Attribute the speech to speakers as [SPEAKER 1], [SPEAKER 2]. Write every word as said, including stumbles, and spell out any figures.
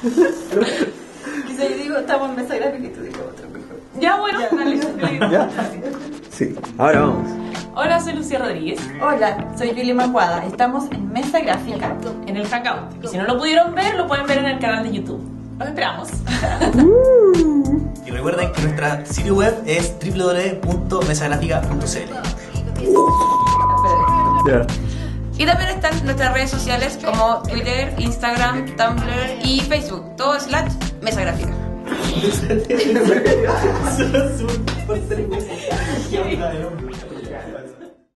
[SPEAKER 1] Quizá yo digo, estamos en mesa gráfica y tú dices otro mejor.
[SPEAKER 2] Ya, bueno, dale.
[SPEAKER 3] ¿Ya? Sí, ahora vamos.
[SPEAKER 2] Hola, soy Lucía Rodríguez,
[SPEAKER 1] Hola, soy Julie Macuada. Estamos en mesa gráfica.
[SPEAKER 2] en el Hangout. Y si no lo pudieron ver, lo pueden ver en el canal de YouTube. Los esperamos.
[SPEAKER 4] Y recuerden que nuestra sitio web es w w w punto mesagráfica punto c l.
[SPEAKER 3] Ya.
[SPEAKER 1] Y también están nuestras redes sociales como Twitter, Instagram, Tumblr y Facebook. Todo slash mesa gráfica.
[SPEAKER 4] Eso es un